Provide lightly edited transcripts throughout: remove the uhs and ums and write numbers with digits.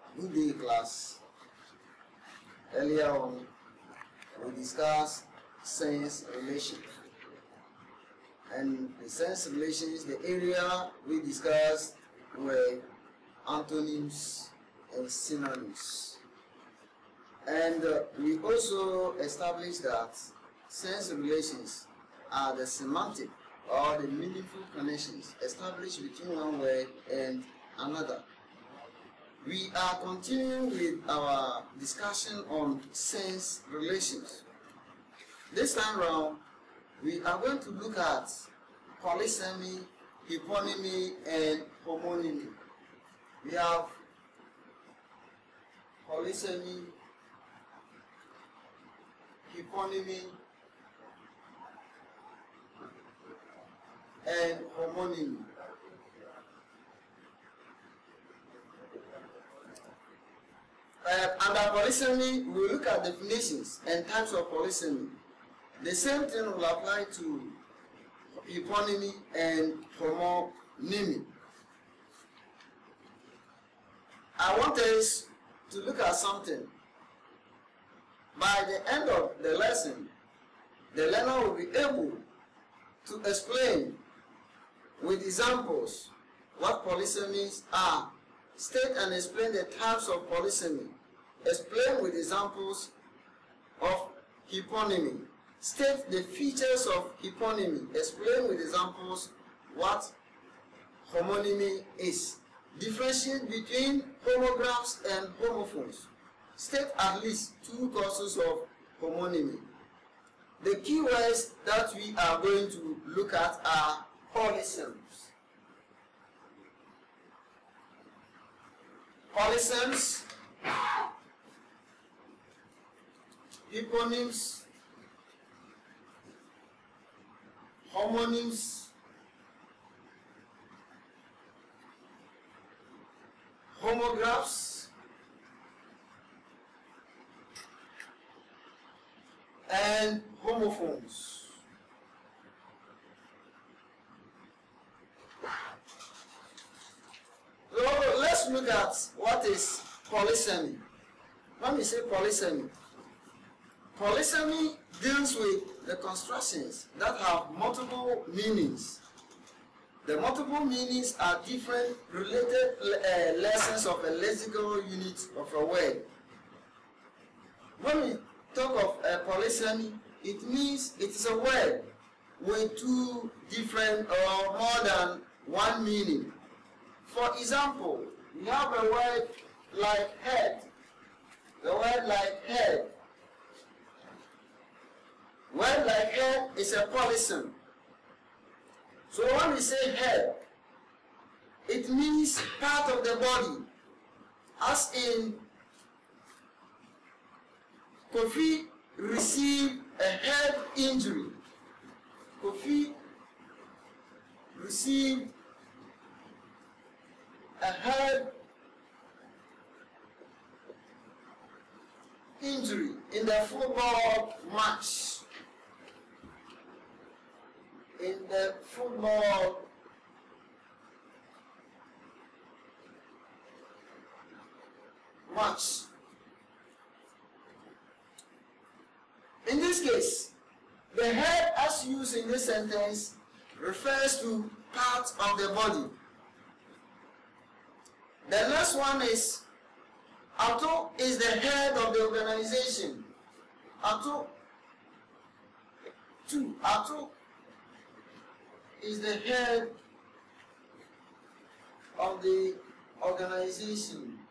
Good day, class. Earlier on, we discussed sense relations. And the sense relations, the area we discussed were antonyms and synonyms. And we also established that sense relations are the semantic or the meaningful connections established between one word and another. We are continuing with our discussion on sense relations. This time round, we are going to look at polysemy, hyponymy, and homonymy. We have polysemy, hyponymy, and homonymy. Under polysemy, we will look at definitions and types of polysemy. The same thing will apply to hyponymy and homonymy. I want us to look at something. By the end of the lesson, the learner will be able to explain with examples what polysemies are. State and explain the types of polysemy. Explain with examples of hyponymy. State the features of hyponymy. Explain with examples what homonymy is. Differentiate between homographs and homophones. State at least 2 causes of homonymy. The keywords that we are going to look at are polysems. Polysems, hyponyms, homonyms, homographs, and homophones. So let's look at what is polysemy. When we say polysemy, polysemy deals with the constructions that have multiple meanings. The multiple meanings are different related lessons of a lexical unit of a word. When we talk of polysemy, it means it is a word with 2 different or more than 1 meaning. For example, we have a word like head. The word like head. Word like head is a polysem. So when we say head, it means part of the body. As in, Kofi received a head injury. Kofi received a head injury in the football match. In the football match. In this case, the head as used in this sentence refers to parts of the body. The next one is Ato is the head of the organization. Ato is the head of the organization.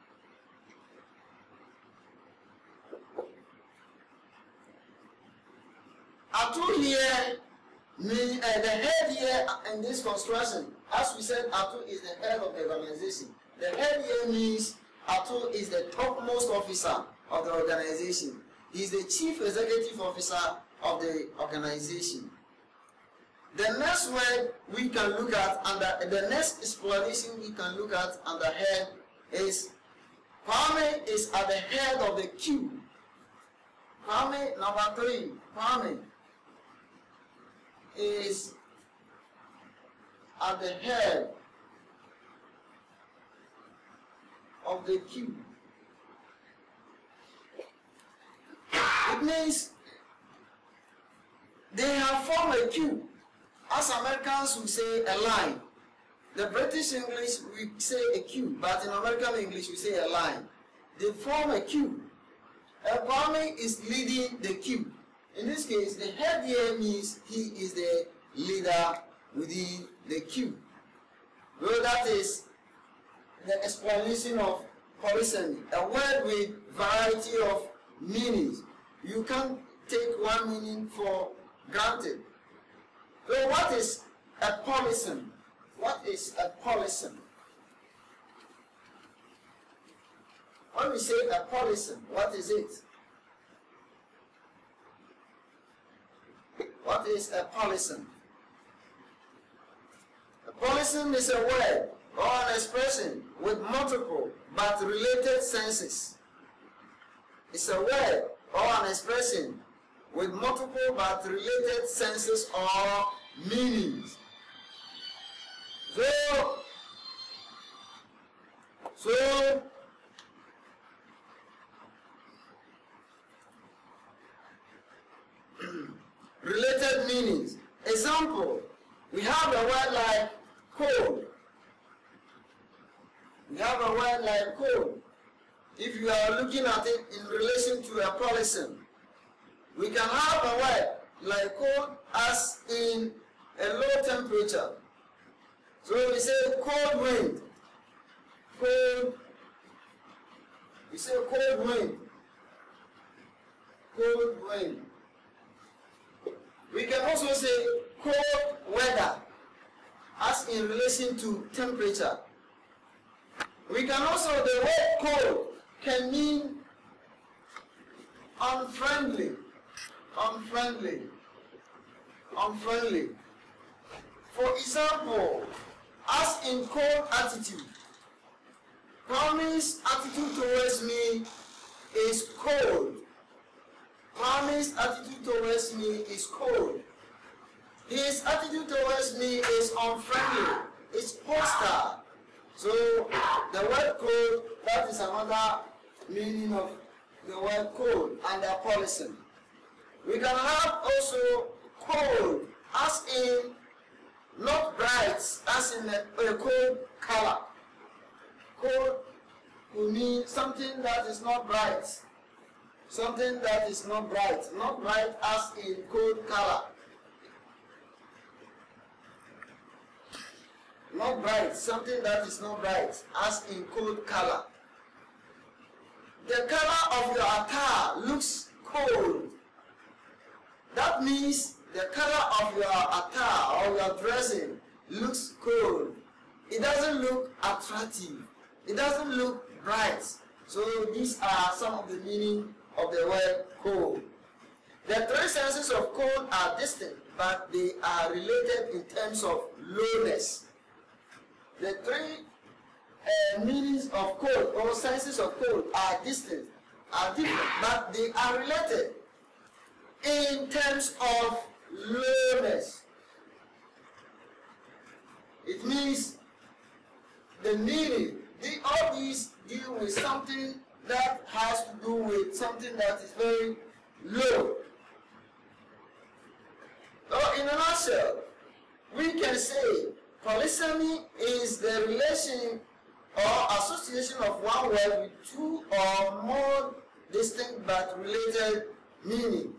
Ato here means the head here in this construction. As we said, Ato is the head of the organization. The head here means Ato is the topmost officer of the organization. He is the chief executive officer of the organization. The next word we can look at under the next explanation we can look at under head is Kwame is at the head of the queue. Kwame, number 3. Kwame is at the head of the queue. It means they have formed a queue. As Americans will say a line. The British English we say a queue, but in American English we say a line. They form a queue. A Kwame is leading the queue. In this case, the head here means he is the leader within the queue. Well, that is the explanation of polysemy, a word with variety of meanings. You can't take one meaning for granted. So what is a polysemy? What is a polysemy? When we say a polysemy, what is it? What is a polysemy? A polysemy is a word or an expression with multiple but related senses. It's a word or an expression with multiple but related senses or meanings. So related meanings. Example, we have a word like cold. We have a word like cold. If you are looking at it in relation to a polysemy, we can have a word like cold as in a low temperature. So we say cold wind. Cold. We say cold wind. Cold wind. We can also say cold weather as in relation to temperature. We can also, the word cold can mean unfriendly, unfriendly, unfriendly. For example, as in cold attitude, Kwame's attitude towards me is cold. Kwame's attitude towards me is cold. His attitude towards me is unfriendly, it's hostile. So the word cold, that is another meaning of the word cold and their polysemy. We can have also cold as in not bright, as in a cold color. Cold will mean something that is not bright. Something that is not bright. Not bright as in cold color. Not bright, something that is not bright, as in cold color. The color of your attire looks cold. That means the color of your attire or your dressing looks cold. It doesn't look attractive. It doesn't look bright. So these are some of the meaning of the word cold. The three senses of cold are distinct, but they are related in terms of lowness. The three meanings of cold or senses of cold are distinct, are different, but they are related in terms of lowness. It means the meaning, all these deal with something that has to do with something that is very low. So in a nutshell, we can say polysemy is the relation or association of one word with two or more distinct but related meaning.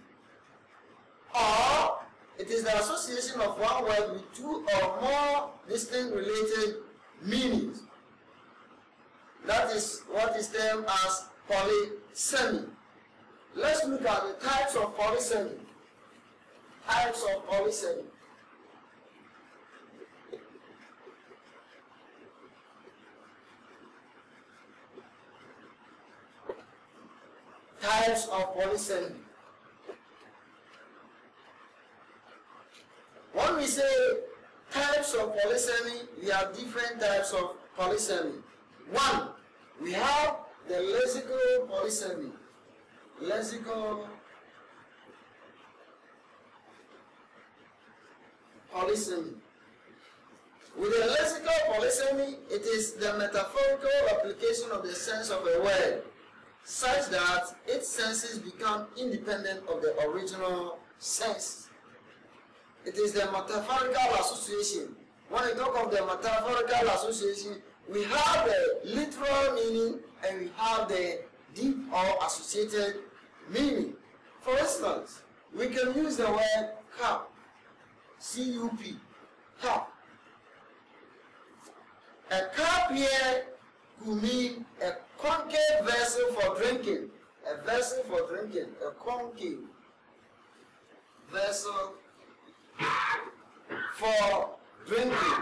Or it is the association of one word with two or more distinct related meanings. That is what is termed as polysemy. Let's look at the types of polysemy. Types of polysemy. Types of polysemy. When we say types of polysemy, we have different types of polysemy. One, we have the lexical polysemy. Lexical polysemy. With the lexical polysemy, it is the metaphorical application of the sense of a word, such that its senses become independent of the original sense. It is the metaphorical association. When we talk of the metaphorical association, we have the literal meaning and we have the deep or associated meaning. For instance, we can use the word cup, C-U-P, cup. A cup here could mean a concave vessel for drinking. A vessel for drinking, a concave vessel for drinking.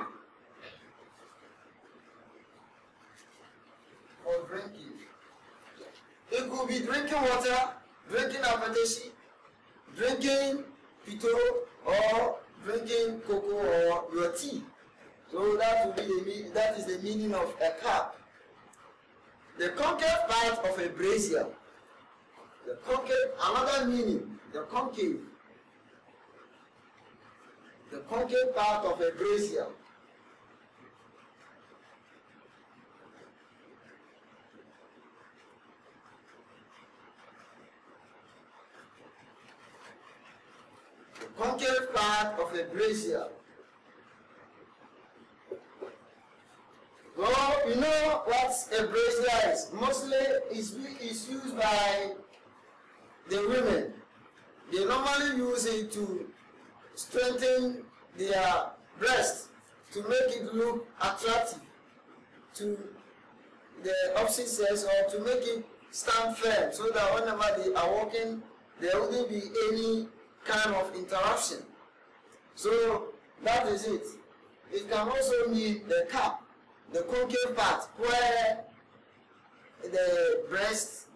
For drinking. It could be drinking water, drinking apetici, drinking pito, or drinking cocoa or your tea. So that is the meaning of a cup. The concave part of a brazier. The concave, another meaning, the concave. The concave part of a brazier. The concave part of a brazier. Well, you know what a brazier is. Mostly it's used by the women. They normally use it to strengthen their breast, to make it look attractive to the opposite sex, or to make it stand firm, so that whenever they are walking, there wouldn't be any kind of interruption. So that is it. It can also mean the cap, the concave part, where the breast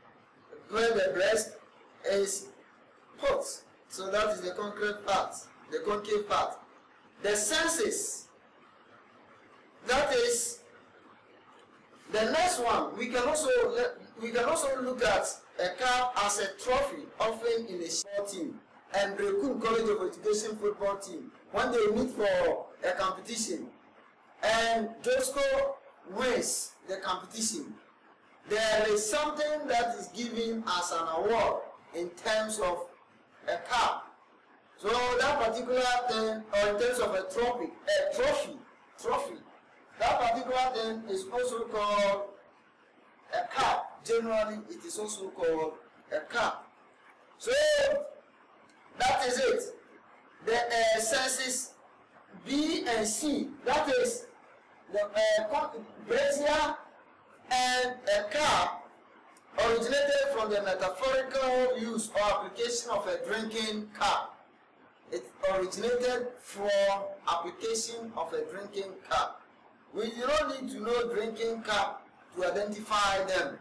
is put. So that is the concave part. The concave part. The senses. That is the next one. We can also look at a cap as a trophy, often in a sport team. And Brecum College of Education football team, when they meet for a competition, and Josco wins the competition, there is something that is given as an award in terms of a cap. So that particular thing, or in terms of a trophy, that particular thing is also called a cap. Generally, it is also called a cap. So that is it. The senses B and C, that is the brazier and a cap, originated from the metaphorical use or application of a drinking cup. It originated from application of a drinking cup. We do not need to know drinking cup to identify them.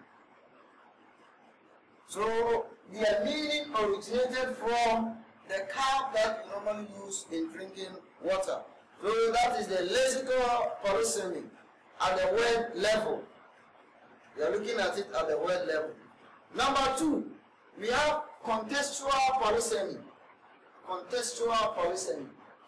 So their meaning originated from the cup that we normally use in drinking water. So that is the lexical polysemy at the word level. We are looking at it at the word level. Number 2, we have contextual polysemy. Contextual polysemy.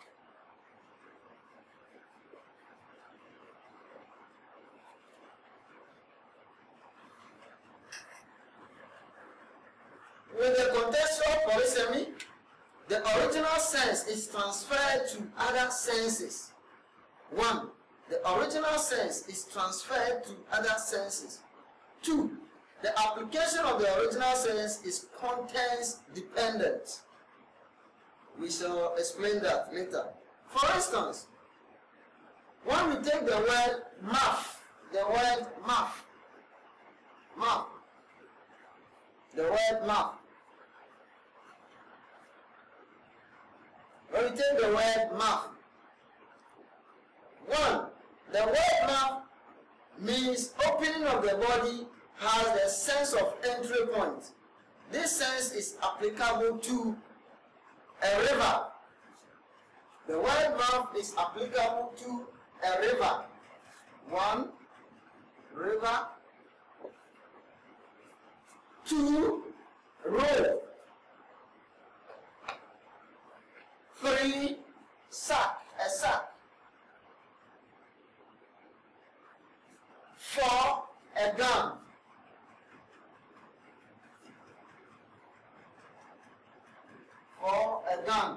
With the contextual polysemy, the original sense is transferred to other senses. 1. The original sense is transferred to other senses. 2. The application of the original sense is contents dependent. We shall explain that later. For instance, when we take the word math, the word math, the word math. When we take the word math, 1, the word math means opening of the body has the sense of entry point. This sense is applicable to a river. The word math is applicable to a river. 1, river. 2, road. 3, sack, a sack. 4, a gun. gang.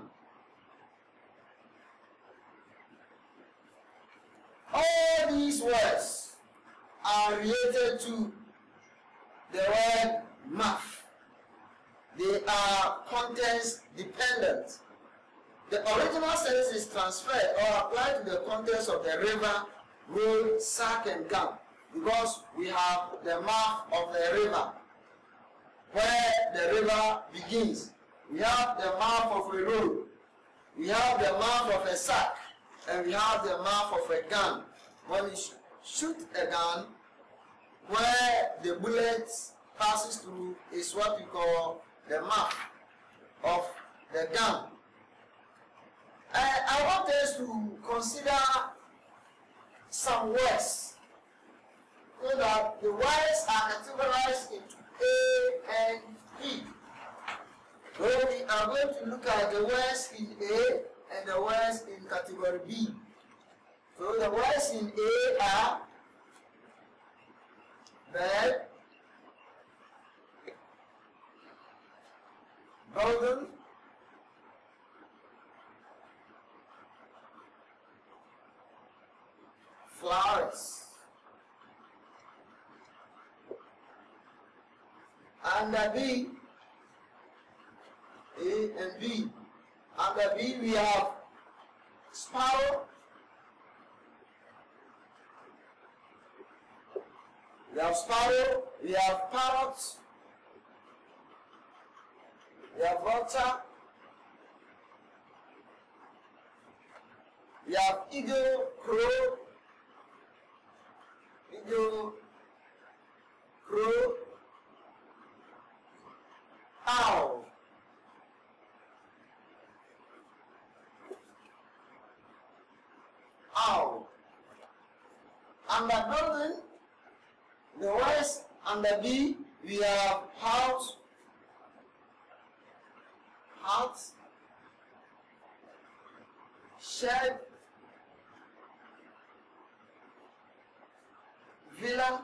All these words are related to the word mouth. They are contents dependent. The original sense is transferred or applied to the contents of the river, road, sack, and gang, because we have the mouth of the river, where the river begins. We have the mouth of a road, we have the mouth of a sack, and we have the mouth of a gun. When you shoot a gun, where the bullet passes through is what we call the mouth of the gun. I want us to consider some words, so that the words are categorized into A and B. So we are going to look at the words in A and the words in category B. So the words in A are bed, building, flowers. Under B, A and B. Under B we have sparrow, we have parrots, we have vulture, we have eagle, crow, owl. Under building, the words under B, we have house, shed, villa,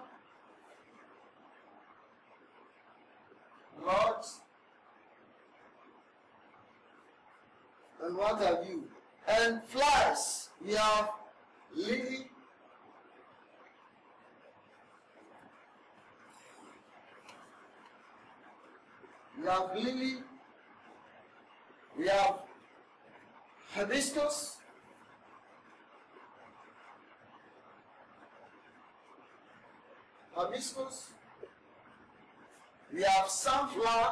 lodge, and what have you. And flowers, we have lily, we have hibiscus, we have sunflower,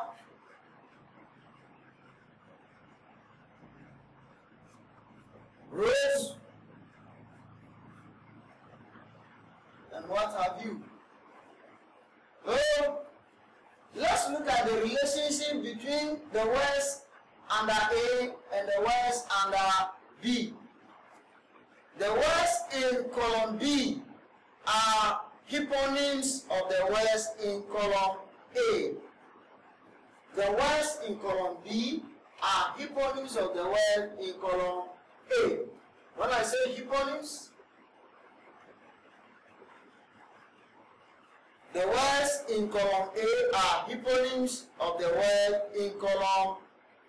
rose, and what have you. So let's look at the relationship between the words under A and the words under B. The words in column B are hyponyms of the words in column A. The words in column B are hyponyms of the word in column A. When I say hyponyms, the words in column A are hyponyms of the word in column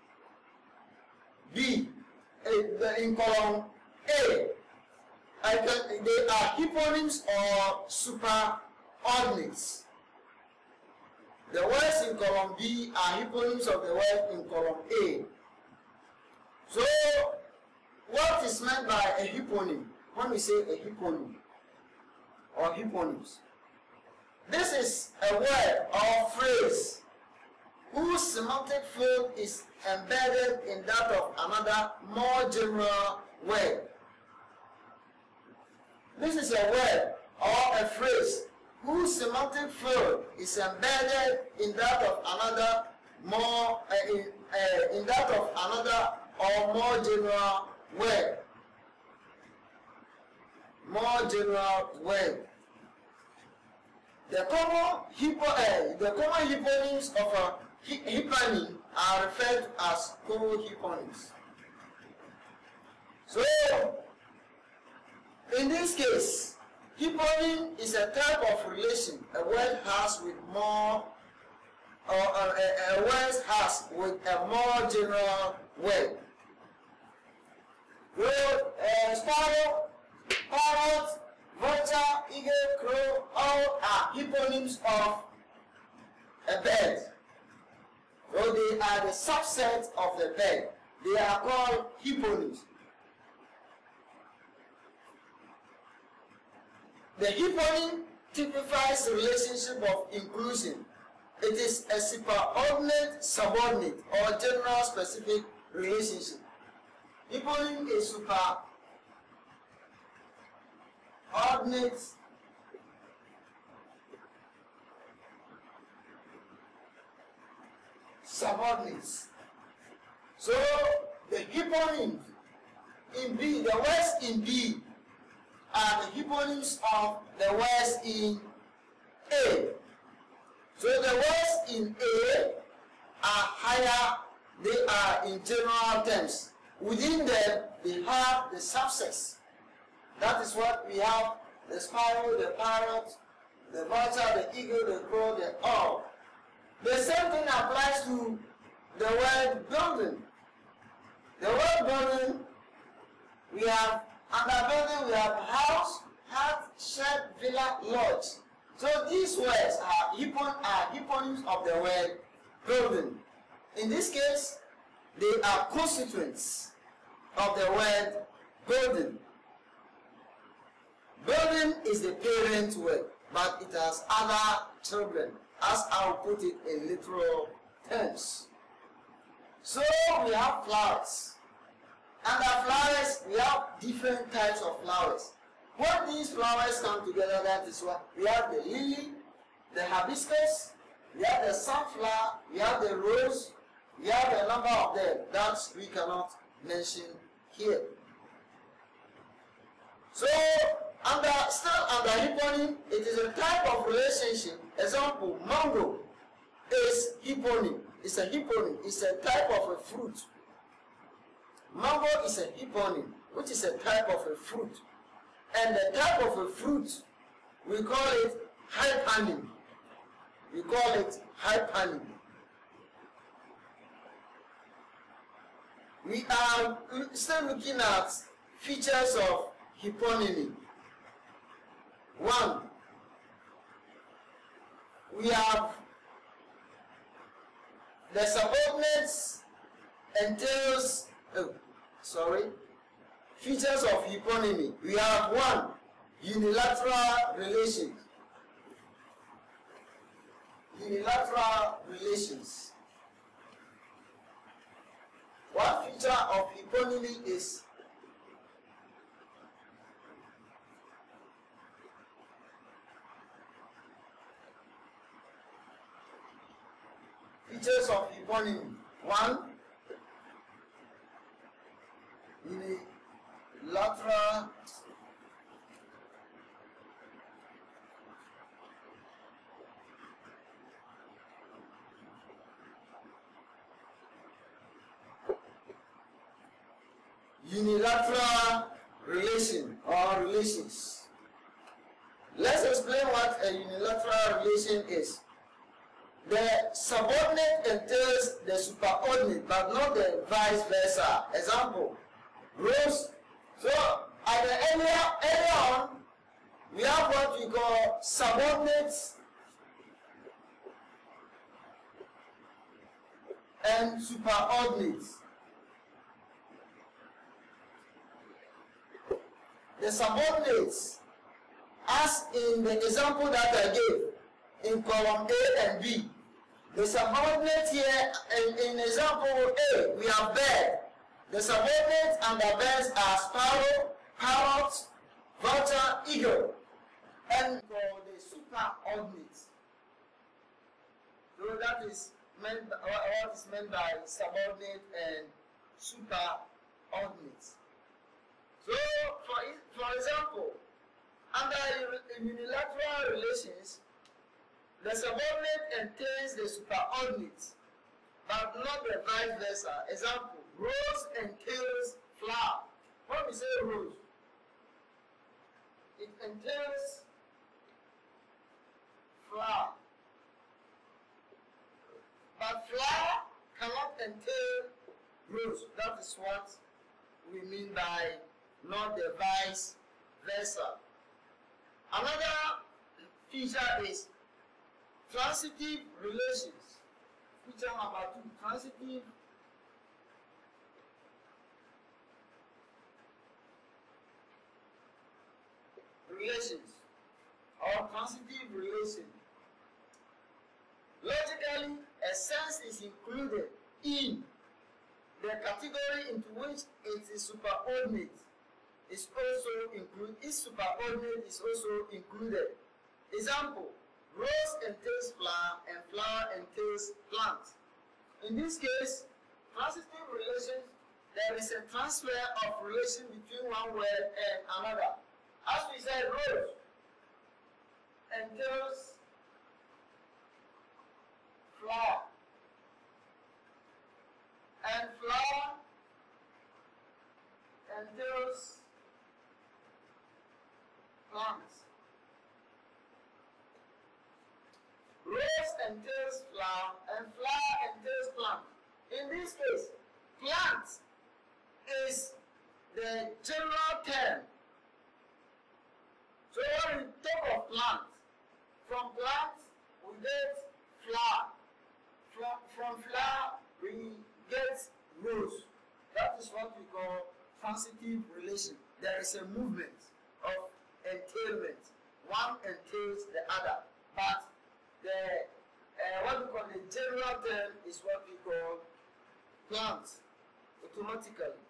B. In column A, they are hyponyms or superordinates. The words in column B are hyponyms of the word in column A. So, what is meant by a hyponym? When we say a hyponym or hyponyms, this is a word or phrase whose semantic field is embedded in that of another more general word. This is a word or a phrase whose semantic field is embedded in that of another more in that of another or more general word. More general word. The common hyponyms of a hyponym are referred to as co-hyponyms. So, in this case, hyponym is a type of relation a word has with more a word has with a more general word. Sparrow, parrot, vulture, eagle, crow, all are hyponyms of a bird. So they are the subset of the bird. They are called hyponyms. The hyponym typifies the relationship of inclusion. It is a superordinate, subordinate, or general specific relationship. Hyponym is superordinate, subordinates. So the hyponyms in B, the words in B are the hyponyms of the words in A. So the words in A are higher, they are in general terms. Within them, they have the subsets. That is what we have: the sparrow, the parrot, the vulture, the eagle, the crow, the owl. The same thing applies to the word building. The word building, we have, under building we have house, hut, shed, villa, lodge. So these words are hyponyms of the word building. In this case, they are constituents of the word building. Building is the parent word, but it has other children, as I'll put it in literal terms. So we have flowers. Under flowers, we have different types of flowers. When these flowers come together, that is what we have: the lily, the hibiscus, we have the sunflower, we have the rose, we have a number of them that we cannot mention here. So, still under hyponym, it is a type of relationship. Example, mango is hyponym. It's a hyponym. It's a type of a fruit. Mango is a hyponym, which is a type of a fruit. And the type of a fruit, we call it hyponym. We call it hyponym. We are still looking at features of hyponymy. One, we have the subordinates entails, features of hyponymy. We have one, unilateral relations. Unilateral relations. One feature of hyponymy is features of hyponymy. One, unilateral relation or relations. Let's explain what a unilateral relation is. The subordinate entails the superordinate, but not the vice versa. Example, Rose. So at the earlier on, we have what we call subordinates and superordinates. The subordinates, as in the example that I gave in column A and B, the subordinate here in example A, we have bird. The subordinates and the birds are sparrow, parrot, vulture, eagle. And for the superordinate, so that is meant by, what is meant by subordinate and superordinate. So, for example, under unilateral relations, the subordinate entails the superordinate, but not the vice versa. Example, rose entails flower. When we say rose, it entails flower. entail rows. That is what we mean by not the vice versa. Another feature is transitive relations. Feature number 2, transitive relations or transitive relation. Logically, a sense is included in the category into which it is superordinate. Is also included. Its superordinate is also included. Example: rose entails flower and flower entails plant. In this case, transitive relations, there is a transfer of relation between one word and another. As we said, rose entails flower, and flower entails plants. Rose entails flower and flower entails plant. In this case, plant is the general term. So when we talk of plant, from plant we get flower. From flower we get rose. That is what we call transitive relation. There is a movement of entailment. One entails the other, but the what we call the general term is what we call plant automatically.